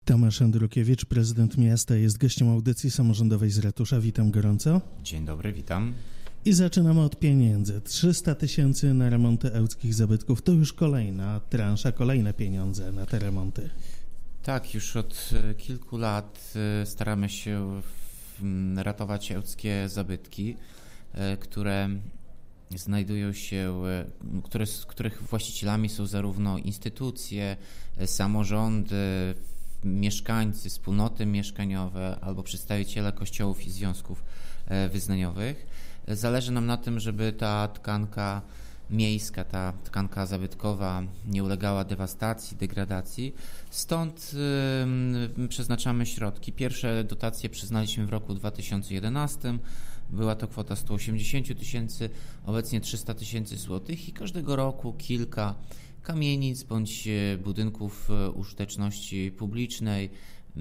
Tomasz Andrukiewicz, prezydent miasta, jest gościem audycji samorządowej z ratusza. Witam gorąco. Dzień dobry, witam. I zaczynamy od pieniędzy. 300 000 na remonty ełckich zabytków. To już kolejna transza, kolejne pieniądze na te remonty. Tak, już od kilku lat staramy się ratować ełckie zabytki, które znajdują się, których właścicielami są zarówno instytucje, samorządy, mieszkańcy, wspólnoty mieszkaniowe albo przedstawiciele kościołów i związków wyznaniowych. Zależy nam na tym, żeby ta tkanka miejska, ta tkanka zabytkowa nie ulegała dewastacji, degradacji. Stąd przeznaczamy środki. Pierwsze dotacje przyznaliśmy w roku 2011. Była to kwota 180 000, obecnie 300 000 złotych i każdego roku kilka kamienic bądź budynków użyteczności publicznej,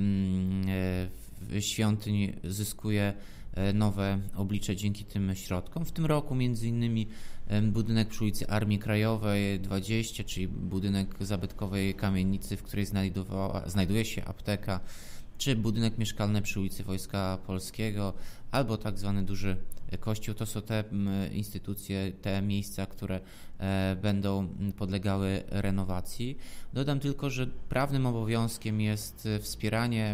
świątyń zyskuje nowe oblicze dzięki tym środkom. W tym roku m.in. budynek przy ulicy Armii Krajowej 20, czyli budynek zabytkowej kamienicy, w której znajduje się apteka, czy budynek mieszkalny przy ulicy Wojska Polskiego, albo tak zwany duży kościół. To są te instytucje, te miejsca, które będą podlegały renowacji. Dodam tylko, że prawnym obowiązkiem jest wspieranie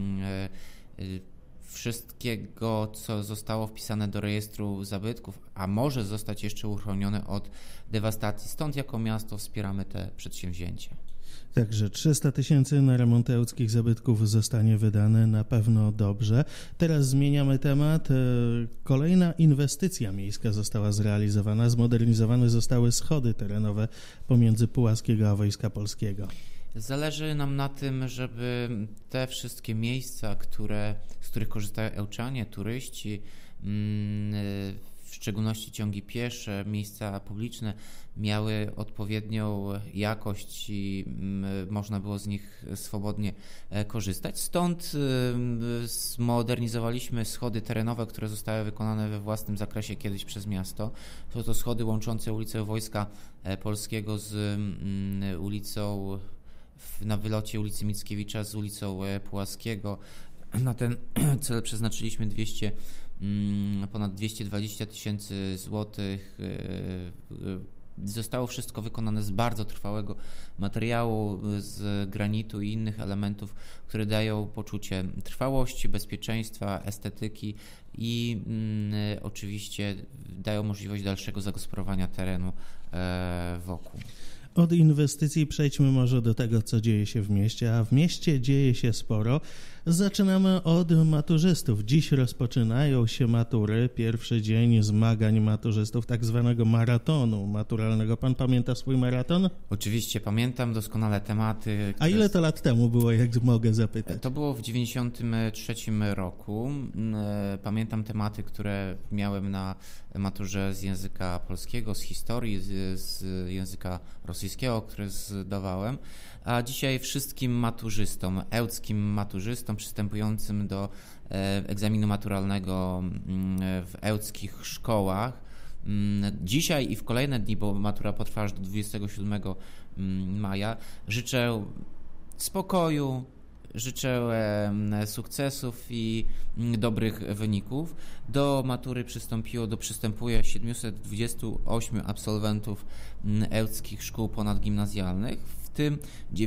wszystkiego, co zostało wpisane do rejestru zabytków, a może zostać jeszcze uchronione od dewastacji. Stąd jako miasto wspieramy te przedsięwzięcia. Także 300 000 na remonty ełckich zabytków zostanie wydane, na pewno dobrze. Teraz zmieniamy temat. Kolejna inwestycja miejska została zrealizowana. Zmodernizowane zostały schody terenowe pomiędzy Puławskiego a Wojska Polskiego. Zależy nam na tym, żeby te wszystkie miejsca, z których korzystają ełczanie, turyści, w szczególności ciągi piesze, miejsca publiczne, miały odpowiednią jakość i można było z nich swobodnie korzystać. Stąd zmodernizowaliśmy schody terenowe, które zostały wykonane we własnym zakresie kiedyś przez miasto. Są to schody łączące ulicę Wojska Polskiego z ulicą na wylocie ulicy Mickiewicza z ulicą Puławskiego. Na ten cel przeznaczyliśmy ponad 220 000 złotych. Zostało wszystko wykonane z bardzo trwałego materiału, z granitu i innych elementów, które dają poczucie trwałości, bezpieczeństwa, estetyki i oczywiście dają możliwość dalszego zagospodarowania terenu wokół. Od inwestycji przejdźmy może do tego, co dzieje się w mieście, a w mieście dzieje się sporo. Zaczynamy od maturzystów. Dziś rozpoczynają się matury, pierwszy dzień zmagań maturzystów, tak zwanego maratonu maturalnego. Pan pamięta swój maraton? Oczywiście pamiętam doskonale tematy. A ile to lat temu było, jak mogę zapytać? To było w 1993 roku. Pamiętam tematy, które miałem na maturze z języka polskiego, z historii, z języka rosyjskiego, które zdawałem. A dzisiaj wszystkim maturzystom, ełckim maturzystom przystępującym do egzaminu maturalnego w ełckich szkołach, dzisiaj i w kolejne dni, bo matura potrwa aż do 27 maja, życzę spokoju, życzę sukcesów i dobrych wyników. Do matury przystępuje 728 absolwentów ełckich szkół ponadgimnazjalnych, w tym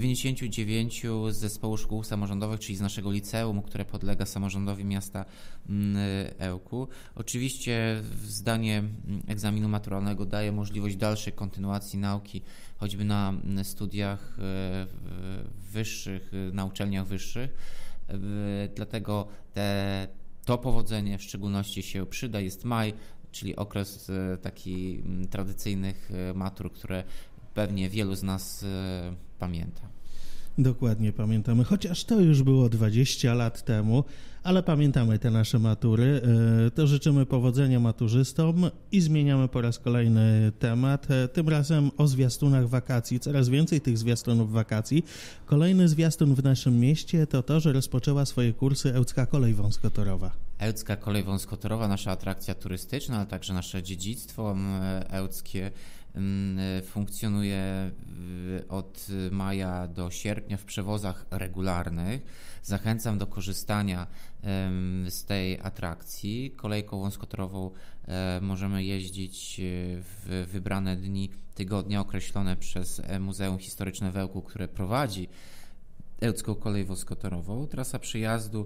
99 z zespołu szkół samorządowych, czyli z naszego liceum, które podlega samorządowi miasta Ełku. Oczywiście zdanie egzaminu maturalnego daje możliwość dalszej kontynuacji nauki, choćby na studiach wyższych, na uczelniach wyższych. Dlatego to powodzenie w szczególności się przyda. Jest maj, czyli okres taki tradycyjnych matur, które pewnie wielu z nas pamięta. Dokładnie pamiętamy, chociaż to już było 20 lat temu, ale pamiętamy te nasze matury. To życzymy powodzenia maturzystom i zmieniamy po raz kolejny temat, tym razem o zwiastunach wakacji. Coraz więcej tych zwiastunów wakacji. Kolejny zwiastun w naszym mieście to, że rozpoczęła swoje kursy Ełcka Kolej Wąskotorowa. Ełcka Kolej Wąskotorowa, nasza atrakcja turystyczna, ale także nasze dziedzictwo ełckie funkcjonuje od maja do sierpnia w przewozach regularnych. Zachęcam do korzystania z tej atrakcji. Kolejką wąskotorową możemy jeździć w wybrane dni tygodnia określone przez Muzeum Historyczne w Ełku, które prowadzi Ełcką Kolej Wąskotorową. Trasa przejazdu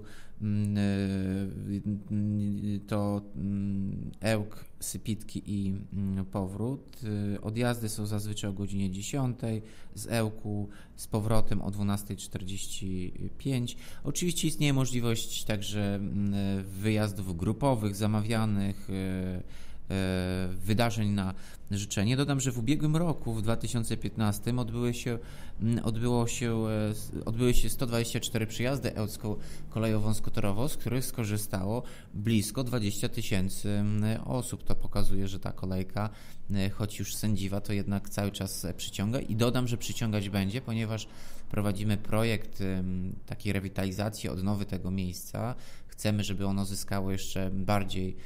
to Ełk, Sypitki i powrót. Odjazdy są zazwyczaj o godzinie 10 z Ełku, z powrotem o 12:45. Oczywiście istnieje możliwość także wyjazdów grupowych, zamawianych, wydarzeń na życzenie. Dodam, że w ubiegłym roku, w 2015, odbyły się 124 przyjazdy Ełcką Koleją Wąskotorową, z których skorzystało blisko 20 000 osób. To pokazuje, że ta kolejka, choć już sędziwa, to jednak cały czas przyciąga i dodam, że przyciągać będzie, ponieważ prowadzimy projekt takiej rewitalizacji, odnowy tego miejsca. Chcemy, żeby ono zyskało jeszcze bardziej,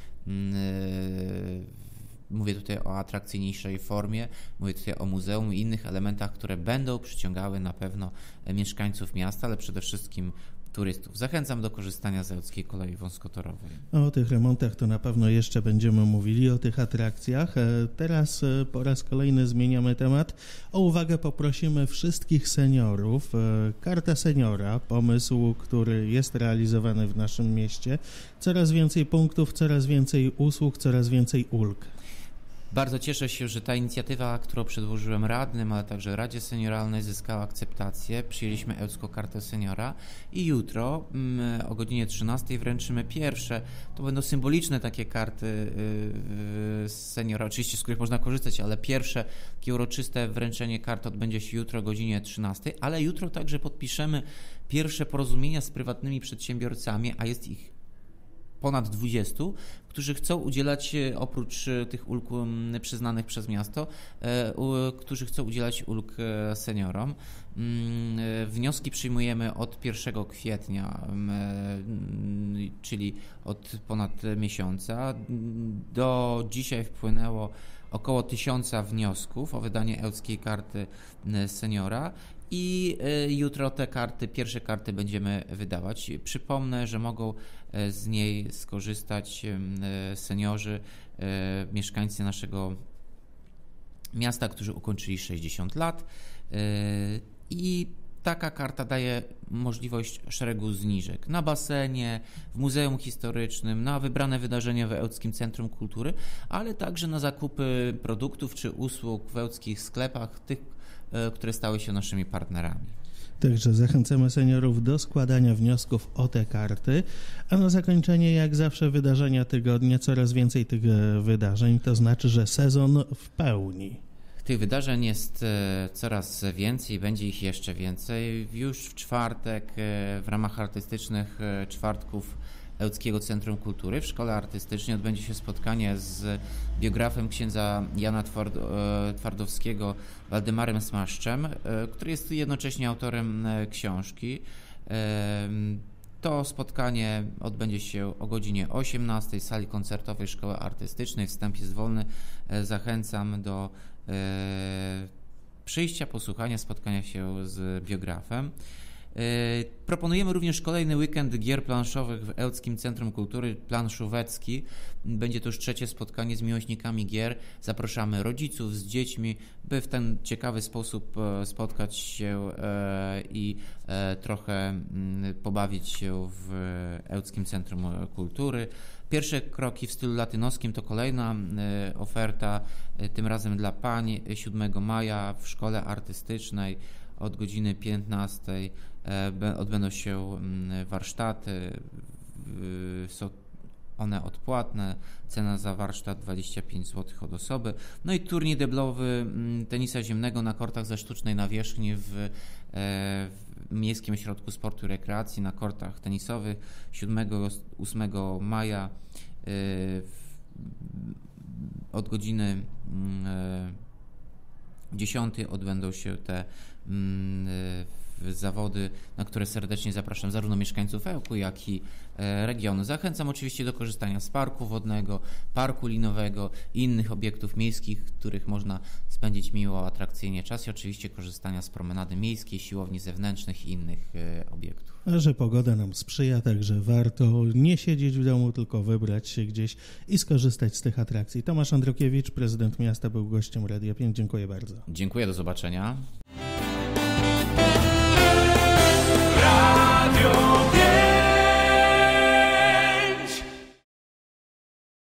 mówię tutaj o atrakcyjniejszej formie, mówię tutaj o muzeum i innych elementach, które będą przyciągały na pewno mieszkańców miasta, ale przede wszystkim turystów. Zachęcam do korzystania z Ełckiej Kolei Wąskotorowej. O tych remontach to na pewno jeszcze będziemy mówili, o tych atrakcjach. Teraz po raz kolejny zmieniamy temat. O uwagę poprosimy wszystkich seniorów. Karta seniora, pomysł, który jest realizowany w naszym mieście. Coraz więcej punktów, coraz więcej usług, coraz więcej ulg. Bardzo cieszę się, że ta inicjatywa, którą przedłożyłem radnym, ale także Radzie Senioralnej, zyskała akceptację. Przyjęliśmy Ełcką Kartę Seniora i jutro o godzinie 13 wręczymy pierwsze. To będą symboliczne takie karty seniora, oczywiście z których można korzystać, ale pierwsze takie uroczyste wręczenie kart odbędzie się jutro o godzinie 13, ale jutro także podpiszemy pierwsze porozumienia z prywatnymi przedsiębiorcami, a jest ich ponad 20, którzy chcą udzielać, oprócz tych ulg przyznanych przez miasto, którzy chcą udzielać ulg seniorom. Wnioski przyjmujemy od 1 kwietnia, czyli od ponad miesiąca. Do dzisiaj wpłynęło około 1000 wniosków o wydanie Ełckiej Karty Seniora. I jutro te karty, pierwsze karty będziemy wydawać. Przypomnę, że mogą z niej skorzystać seniorzy, mieszkańcy naszego miasta, którzy ukończyli 60 lat i taka karta daje możliwość szeregu zniżek na basenie, w Muzeum Historycznym, na wybrane wydarzenia w Ełckim Centrum Kultury, ale także na zakupy produktów czy usług w ełckich sklepach, tych, które stały się naszymi partnerami. Także zachęcamy seniorów do składania wniosków o te karty, a na zakończenie jak zawsze wydarzenia tygodnia, coraz więcej tych wydarzeń, to znaczy, że sezon w pełni. Tych wydarzeń jest coraz więcej, będzie ich jeszcze więcej. Już w czwartek w ramach artystycznych czwartków Ełckiego Centrum Kultury w Szkole Artystycznej odbędzie się spotkanie z biografem księdza Jana Twardowskiego, Waldemarem Smaszczem, który jest jednocześnie autorem książki. To spotkanie odbędzie się o godzinie 18 w sali koncertowej Szkoły Artystycznej. Wstęp jest wolny. Zachęcam do przyjścia, posłuchania, spotkania się z biografem. Proponujemy również kolejny weekend gier planszowych w Ełckim Centrum Kultury, planszówecki. Będzie to już trzecie spotkanie z miłośnikami gier. Zapraszamy rodziców z dziećmi, by w ten ciekawy sposób spotkać się i trochę pobawić się w Ełckim Centrum Kultury. Pierwsze kroki w stylu latynoskim to kolejna oferta, tym razem dla pań 7 maja w Szkole Artystycznej od godziny 15 odbędą się warsztaty, są one odpłatne, cena za warsztat 25 zł od osoby. No i turniej deblowy tenisa ziemnego na kortach ze sztucznej nawierzchni w Miejskim Ośrodku Sportu i Rekreacji na kortach tenisowych 7-8 maja od godziny 10 odbędą się te w zawody, na które serdecznie zapraszam zarówno mieszkańców Ełku, jak i regionu. Zachęcam oczywiście do korzystania z parku wodnego, parku linowego i innych obiektów miejskich, w których można spędzić miło, atrakcyjnie czas i oczywiście korzystania z promenady miejskiej, siłowni zewnętrznych i innych obiektów. A że pogoda nam sprzyja, także warto nie siedzieć w domu, tylko wybrać się gdzieś i skorzystać z tych atrakcji. Tomasz Andrukiewicz, prezydent miasta, był gościem Radia 5. Dziękuję bardzo. Dziękuję, do zobaczenia.